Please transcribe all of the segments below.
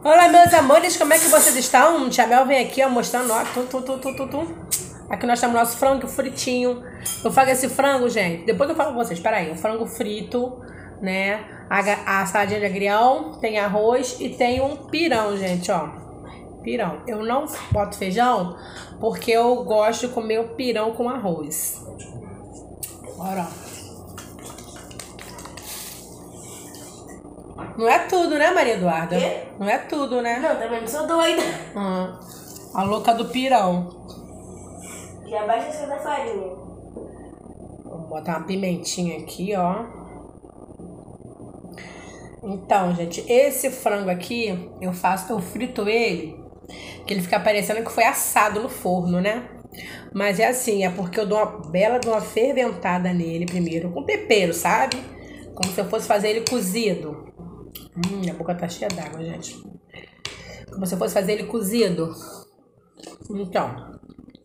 Olá, meus amores, como é que vocês estão? Tia Mel vem aqui, ó, mostrando, ó, Aqui nós temos nosso frango fritinho. Eu faço esse frango, gente, depois eu falo com vocês, peraí. O frango frito, né? A saladinha de agrião, tem arroz e tem um pirão, gente, ó. Pirão. Eu não boto feijão porque eu gosto de comer o pirão com arroz. Bora, ó. Não é tudo, né, Maria Eduarda? Quê? Não é tudo, né? Não, também não sou doida. A louca do pirão. Já baixa essa da farinha. Vou botar uma pimentinha aqui, ó. Então, gente, esse frango aqui, eu frito ele, que ele fica parecendo que foi assado no forno, né? Mas é assim, é porque eu dou uma bela de uma ferventada nele primeiro, com tempero, sabe? Como se eu fosse fazer ele cozido. Minha boca tá cheia d'água, gente. Como se eu fosse fazer ele cozido. Então.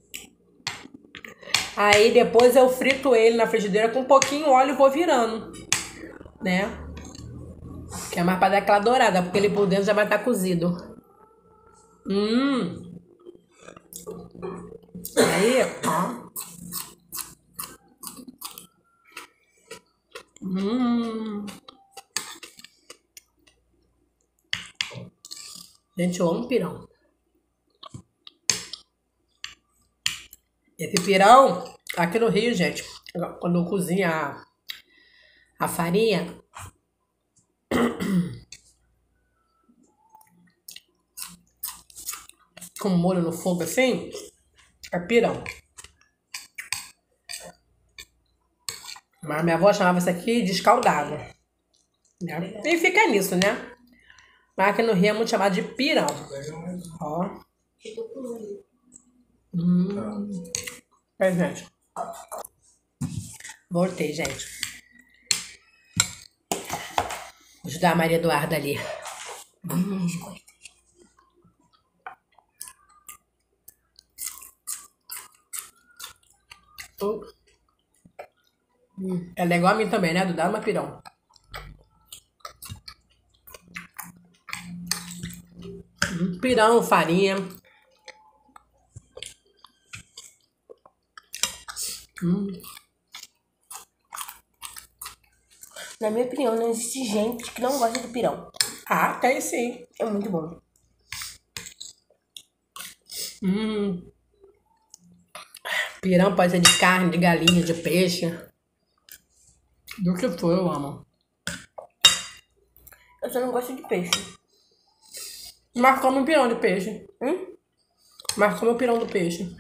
Aí depois eu frito ele na frigideira com um pouquinho óleo e vou virando. Né? Que é mais pra dar aquela dourada, porque ele por dentro já vai estar cozido. Aí, ó. Gente, eu amo pirão. Esse pirão, aqui no Rio, gente, quando cozinha a farinha, com molho no fogo assim, é pirão. Mas minha avó chamava isso aqui de escaldado. Né? E fica nisso, né? Mas aqui no Rio é muito chamado de pirão. Ó. É, gente. Voltei, gente. Vou ajudar a Maria Eduarda ali. Ela é igual a mim também, né? Do Dama Pirão. Pirão, farinha. Na minha opinião, não existe gente que não gosta do pirão. Ah, tem sim. É muito bom. Pirão pode ser de carne, de galinha, de peixe. Do que for, eu amo. Eu só não gosto de peixe. Mas come um pirão de peixe. Mas come o pirão do peixe.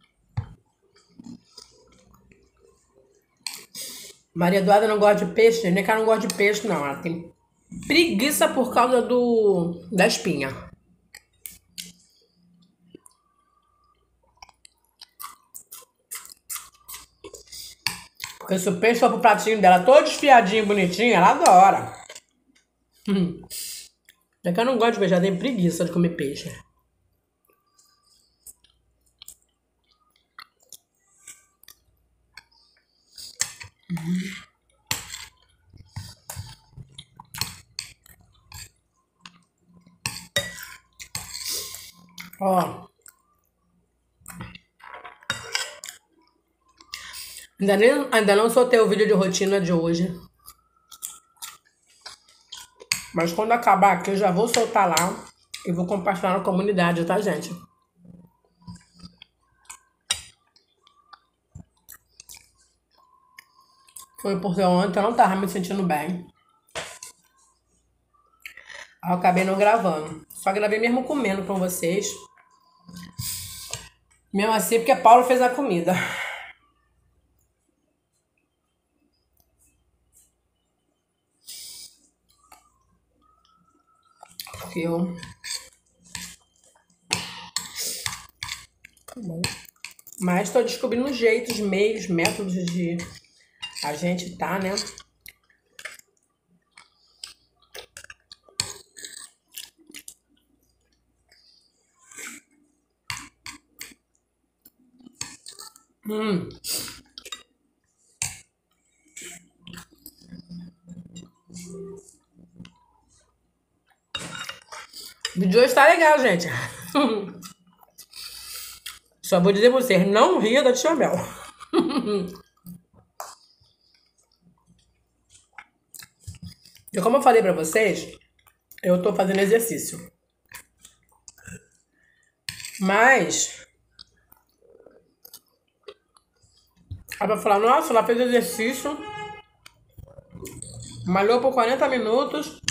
Maria Eduarda não gosta de peixe, nem que ela não gosta de peixe, não. Ela tem preguiça por causa da espinha. Porque se o peixe for pro pratinho dela todo desfiadinho, bonitinho, ela adora. É que eu não gosto de peixe, ela tem preguiça de comer peixe. Ó. Ainda não soltei o vídeo de rotina de hoje. Mas quando acabar aqui, eu já vou soltar lá e vou compartilhar na comunidade, tá, gente? Foi porque ontem eu não tava me sentindo bem. Aí eu acabei não gravando. Só gravei mesmo comendo com vocês. Mesmo assim, porque Paulo fez a comida. Porque eu... Tá bom. Mas tô descobrindo jeitos, meios, métodos de a gente tá, né? O vídeo hoje tá legal, gente. Só vou dizer pra vocês, não ria da tia Mel. E como eu falei pra vocês, eu tô fazendo exercício. Mas... Aí vai falar, nossa, ela fez exercício, malhou por 40 minutos,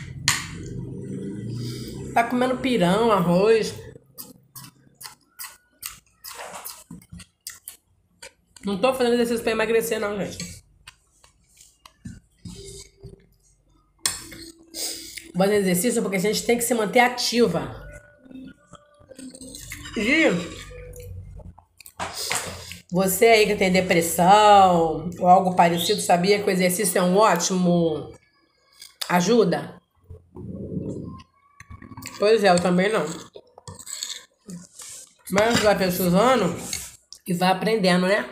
tá comendo pirão, arroz. Não tô fazendo exercício pra emagrecer, não, gente. Vou fazer exercício porque a gente tem que se manter ativa. E você aí que tem depressão ou algo parecido, sabia que o exercício é um ótimo ajuda? Pois é, eu também não. Mas vai pesquisando e vai aprendendo, né?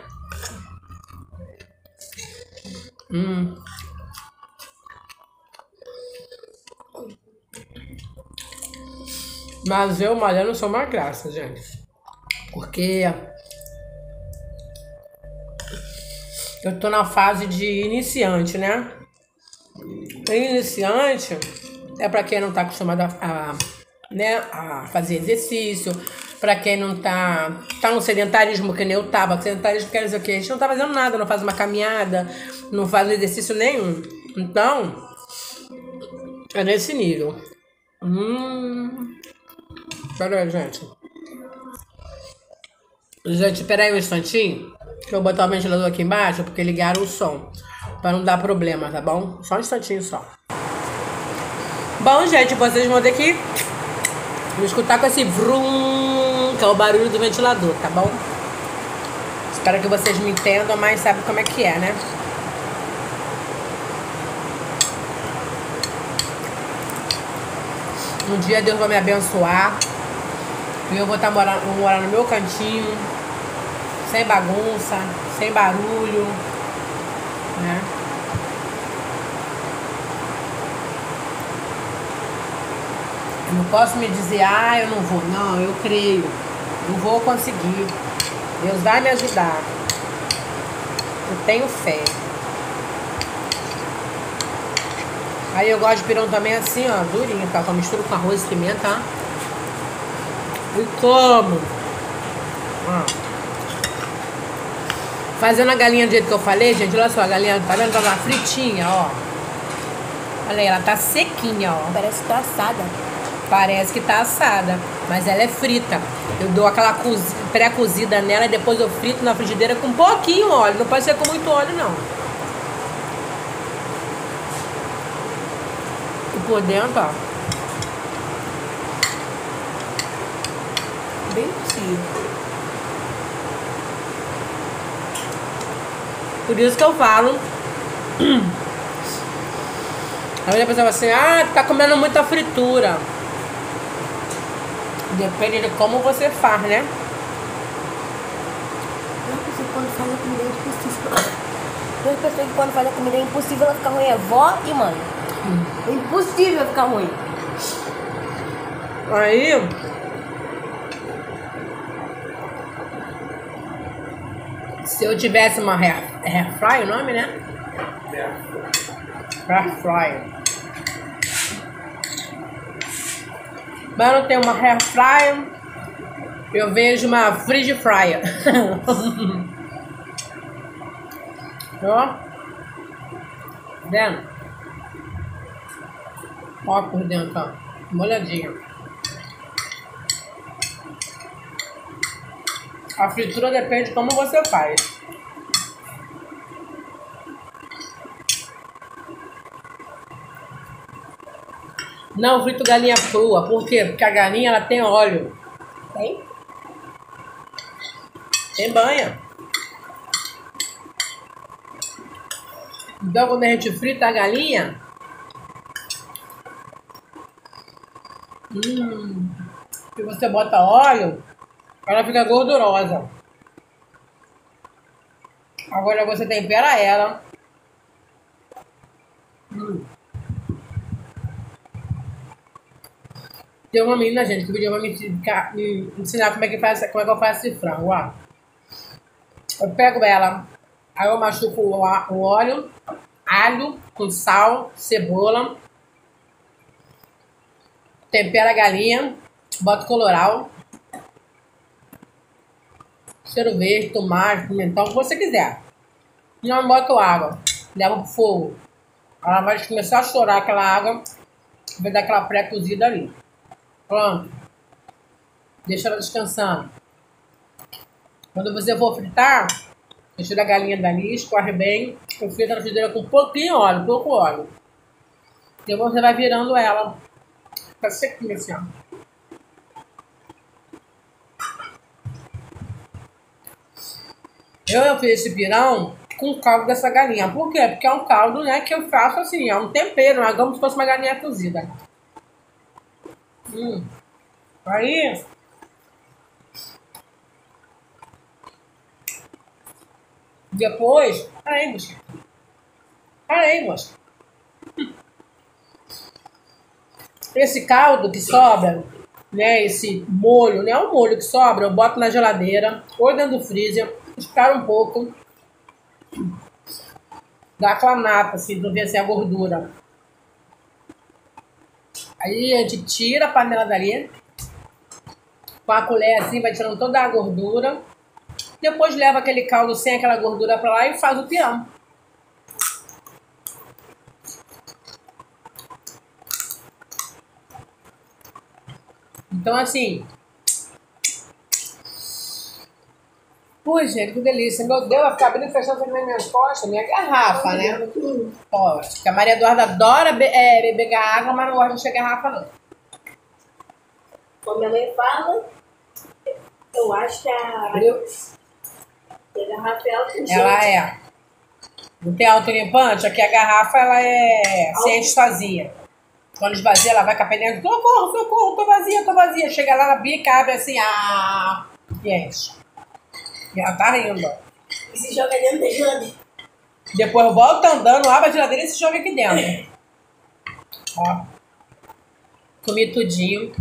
Mas eu malhando sou uma graça, gente. Porque eu tô na fase de iniciante, né? Iniciante é pra quem não tá acostumado a fazer exercício, pra quem não tá no sedentarismo que nem eu tava. Sedentarismo quer dizer o quê? A gente não tá fazendo nada, não faz uma caminhada, não faz exercício nenhum. Então, é nesse nível. Pera aí, gente. Gente, pera aí um instantinho. Que eu vou botar o ventilador aqui embaixo porque ligaram o som. Pra não dar problema, tá bom? Só um instantinho só. Bom, gente, vocês vão ter que me escutar com esse vrum, que é o barulho do ventilador, tá bom? Espero que vocês me entendam, mas sabem como é que é, né? Um dia Deus vai me abençoar e eu vou morar no meu cantinho, sem bagunça, sem barulho, né? Eu não posso me dizer, eu não vou. Não, eu creio. Eu vou conseguir. Deus vai me ajudar. Eu tenho fé. Aí eu gosto de pirão também assim, ó, durinho, tá? Eu misturo com arroz e pimenta, tá? E como? Ó. Fazendo a galinha do jeito que eu falei, gente, olha só, a galinha, tá vendo? Tá uma fritinha, ó. Olha aí, ela tá sequinha, ó. Parece que tá assada. Parece que tá assada, mas ela é frita. Eu dou aquela pré-cozida nela e depois eu frito na frigideira com um pouquinho óleo. Não pode ser com muito óleo, não. E por dentro, ó. Bem macio. Por isso que eu falo. Aí a pessoa fala assim, tá comendo muita fritura. Depende de como você faz, né? Uma pessoa que quando faz a comida é impossível. Duas pessoas que quando faz a comida é impossível ela ficar ruim, é vó e mãe. É impossível ficar ruim. Aí... Se eu tivesse uma air fry, o nome, né? Air fry. Mas eu não tenho uma air fryer, eu vejo uma fridge fryer. Ó. Vendo? Ó por dentro, ó. Molhadinho. A fritura depende de como você faz. Não frito galinha crua. Por quê? Porque a galinha ela tem óleo. Tem? Tem banha. Então quando a gente frita a galinha, se você bota óleo, ela fica gordurosa. Agora você tempera ela. Tem uma menina, gente, que pediu pra me ensinar como é que eu faço esse frango, ó. Eu pego ela, aí eu machuco o óleo, alho com sal, cebola, tempero a galinha, boto colorau, cheiro verde, tomate, pimentão, o que você quiser. Não boto água, leva pro fogo. Ela vai começar a chorar aquela água, vai dar aquela pré-cozida ali. Pronto. Deixa ela descansando. Quando você for fritar, tira a galinha dali, escorre bem, frita na frigideira com pouquinho óleo, pouco óleo. Depois você vai virando ela. Fica sequinha assim, ó. Eu fiz esse pirão com o caldo dessa galinha. Por quê? Porque é um caldo, né, que eu faço assim, é um tempero, né, como se fosse uma galinha cozida. Aí... Depois... Parei, moça. Esse caldo que sobra, né, esse molho, né, o molho que sobra, eu boto na geladeira, ou dentro do freezer, espero um pouco, dá aquela nata, assim, pra ver assim, a gordura. Aí a gente tira a panela dali, com a colher assim, vai tirando toda a gordura, depois leva aquele caldo sem aquela gordura pra lá e faz o pirão. Então, assim... Pô, gente, que delícia. Meu Deus, vai ficar abrindo e fechando aqui nas minhas costas. Minha garrafa, né? Ó, que a Maria Eduarda adora beber água, mas não gosta de encher garrafa, não. Como minha mãe fala, eu acho que a garrafa é autolimpante. Ela é. Não tem autolimpante? Aqui a garrafa, ela é se enche sozinha. Quando esvazia, ela vai cair dentro. Socorro, socorro, tô vazia. Chega lá, ela bica, abre assim, e enche. E ela tá rindo, ó. E se joga dentro da geladeira. Depois volta andando, abre a geladeira e se joga aqui dentro. Ó. Comi tudinho.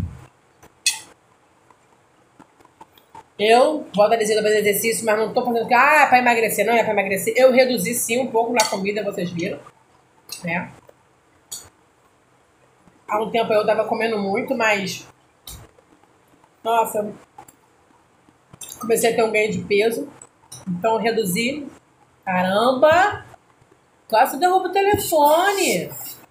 Eu volto a dizer pra fazer exercício, mas não tô fazendo que é pra emagrecer. Não é pra emagrecer. Eu reduzi sim um pouco na comida, vocês viram. Né? Há um tempo eu tava comendo muito, mas... Nossa... Comecei a ter um ganho de peso. Então eu reduzi. Caramba! Quase derruba o telefone.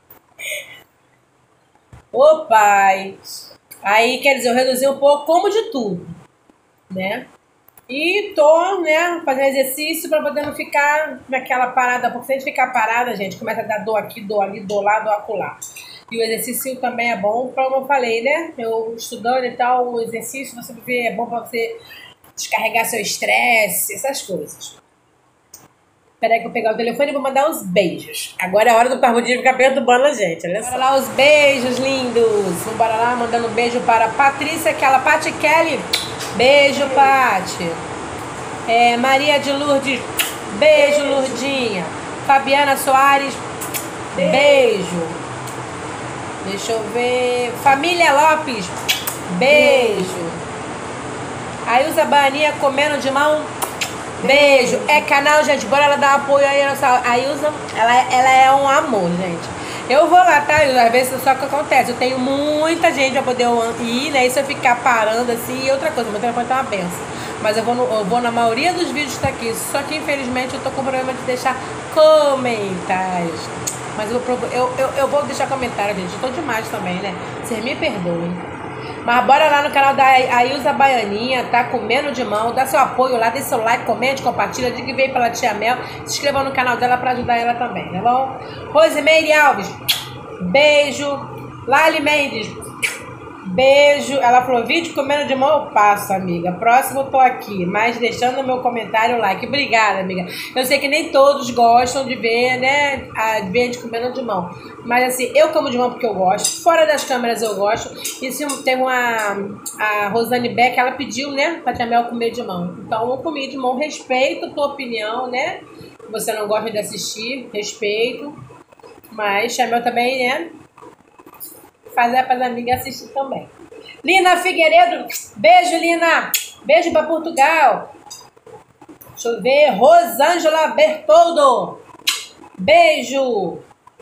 Ô pai! Aí, quer dizer, eu reduzi um pouco, como de tudo. Né? E tô, né, fazendo exercício pra poder não ficar naquela parada. Porque se a gente ficar parada, gente, começa a dar dor aqui, dor ali, dor lá, dor acolá. E o exercício também é bom, como eu falei, né? Eu estudando e tal, o exercício, você vê, é bom pra você descarregar seu estresse, essas coisas. Peraí que eu vou pegar o telefone e vou mandar uns beijos. Agora é a hora do Parrudinho ficar perturbando a gente, olha só. Bora lá os beijos lindos. Vamos bora lá, mandando um beijo para Patrícia, aquela Pati Kelly. Beijo, Pati. Maria de Lourdes. Beijo, Lourdinha. Fabiana Soares. Beijo. Deixa eu ver. Família Lopes. Beijo. Ailza Baninha comendo de mão. Beijo. É canal, gente. Bora ela dar apoio aí. A Ailza, ela é um amor, gente. Eu vou lá, tá? Às vezes só que acontece. Eu tenho muita gente pra poder ir, né? E se eu ficar parando assim. E outra coisa, meu telefone tá uma benção. Mas eu vou na maioria dos vídeos que tá aqui. Só que infelizmente eu tô com problema de deixar comentários. Mas eu vou deixar comentário, gente. Eu tô demais também, né? Vocês me perdoem. Mas bora lá no canal da Ailza Baianinha, tá? Comendo de mão. Dá seu apoio lá, dê seu like, comente, compartilha. Diga que veio pela Tia Mel. Se inscreva no canal dela pra ajudar ela também, tá bom? Rosemeire Alves, beijo. Lali Mendes, beijo. Ela falou, vídeo comendo de mão, eu passo, amiga. Próximo eu tô aqui, mas deixando no meu comentário o like. Obrigada, amiga. Eu sei que nem todos gostam de ver, né, de ver a gente comendo de mão. Mas assim, eu como de mão porque eu gosto. Fora das câmeras eu gosto. E se tem a Rosane Beck, ela pediu, né, pra Tia Mel comer de mão. Então eu comi de mão, respeito a tua opinião, né. Você não gosta de assistir, respeito. Mas Tia Mel também, né, fazer para as amigas assistir também. Lina Figueiredo, beijo, Lina. Beijo pra Portugal. Deixa eu ver. Rosângela Bertoldo, beijo.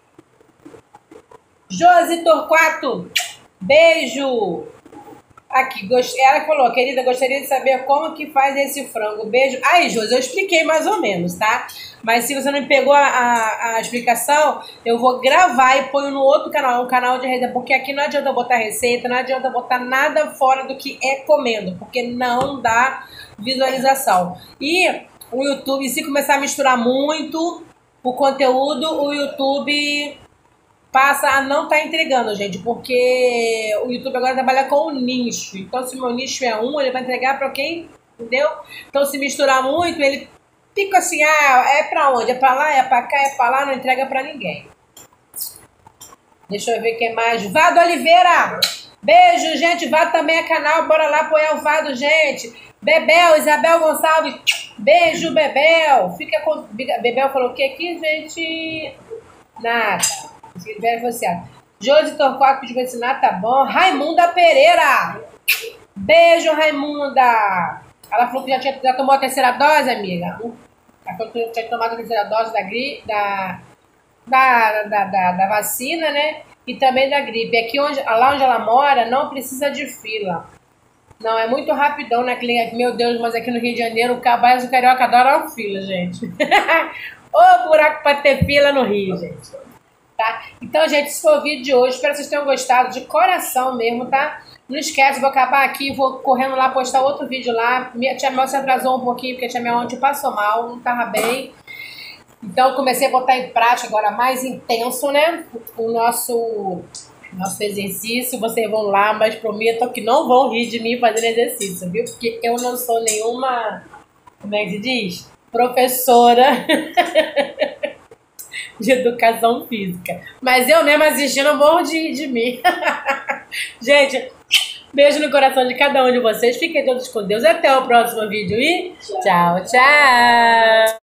Josi Torquato, beijo. Aqui, ela falou, querida, gostaria de saber como que faz esse frango. Beijo. Aí, Josi, eu expliquei mais ou menos, tá? Mas se você não pegou a explicação, eu vou gravar e ponho no outro canal, um canal de receita, porque aqui não adianta botar receita, não adianta botar nada fora do que é comendo, porque não dá visualização. E o YouTube, se começar a misturar muito o conteúdo, o YouTube passa a não estar entregando, gente, porque o YouTube agora trabalha com o nicho. Então, se o meu nicho é ele vai entregar para quem, entendeu? Então, se misturar muito, ele fica assim, é pra onde? É pra lá, é pra cá, é pra lá, não entrega pra ninguém. Deixa eu ver quem mais. Vado Oliveira, beijo, gente. Vado também é canal, bora lá apoiar o Vado, gente. Bebel, Isabel Gonçalves, beijo, Bebel. Fica com... Bebel falou o que aqui, gente? Nada. Josi Torquato pediu pra ensinar, tá bom. Raimunda Pereira, beijo, Raimunda. Ela falou que já tomou a terceira dose, amiga. Ela falou que tinha tomado a terceira dose da vacina, né? E também da gripe. Aqui lá onde ela mora não precisa de fila. Não, é muito rapidão na clínica. Meu Deus, mas aqui no Rio de Janeiro o Cabais do Carioca adora fila, gente. Ô buraco pra ter fila no Rio, gente. Tá? Então, gente, esse foi o vídeo de hoje. Espero que vocês tenham gostado de coração mesmo, tá? Não esquece, vou acabar aqui, vou correndo lá postar outro vídeo lá. Minha tia Mel se atrasou um pouquinho, porque a tia Mel ontem passou mal, não tava bem. Então, comecei a botar em prática agora mais intenso, né? O nosso exercício. Vocês vão lá, mas prometam que não vão rir de mim fazendo exercício, viu? Porque eu não sou nenhuma, como é que se diz? Professora de educação física. Mas eu mesmo assistindo morro de mim. Gente, beijo no coração de cada um de vocês. Fiquem todos com Deus. Até o próximo vídeo e tchau, tchau.